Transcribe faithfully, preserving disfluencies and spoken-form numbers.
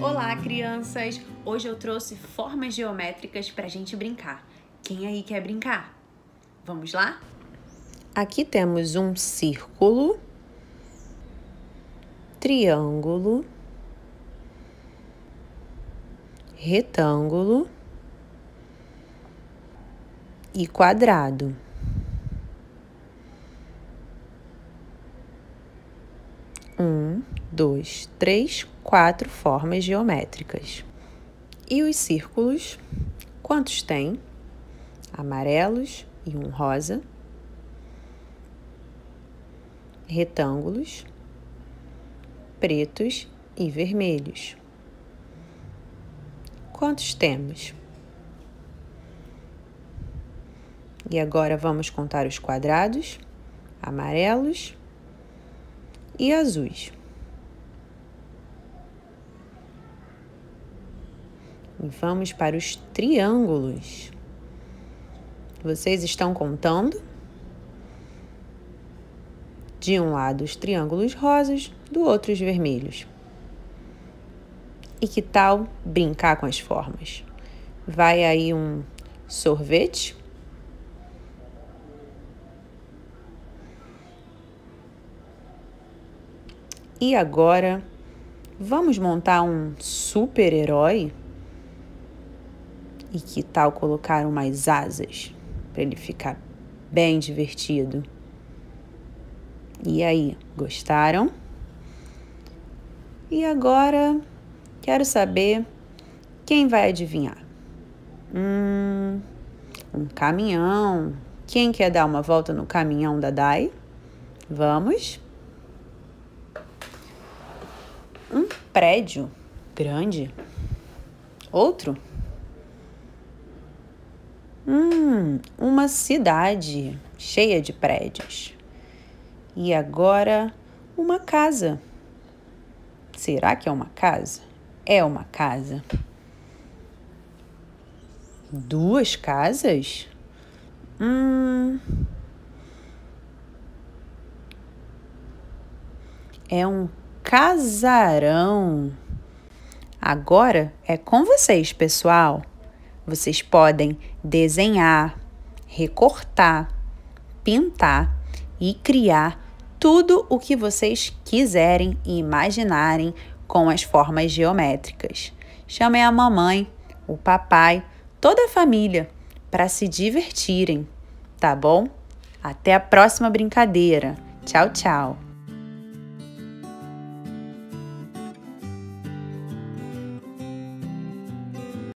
Olá, crianças! Hoje eu trouxe formas geométricas para a gente brincar. Quem aí quer brincar? Vamos lá? Aqui temos um círculo, triângulo, retângulo e quadrado. Um, dois, três, quatro formas geométricas. E os círculos, quantos tem? Amarelos e um rosa. Retângulos, pretos e vermelhos. Quantos temos? E agora vamos contar os quadrados, amarelos e azuis. E vamos para os triângulos. Vocês estão contando? De um lado os triângulos rosas, do outro os vermelhos. E que tal brincar com as formas? Vai aí um sorvete. E agora, vamos montar um super-herói? E que tal colocar umas asas para ele ficar bem divertido? E aí, gostaram? E agora, quero saber quem vai adivinhar. Hum, um caminhão. Quem quer dar uma volta no caminhão da Dai? Vamos? Um prédio grande. Outro? Hum, uma cidade cheia de prédios. E agora, uma casa. Será que é uma casa? É uma casa. Duas casas? Hum... É um casarão. Agora é com vocês, pessoal. Vocês podem desenhar, recortar, pintar e criar tudo o que vocês quiserem e imaginarem com as formas geométricas. Chamem a mamãe, o papai, toda a família para se divertirem, tá bom? Até a próxima brincadeira. Tchau, tchau!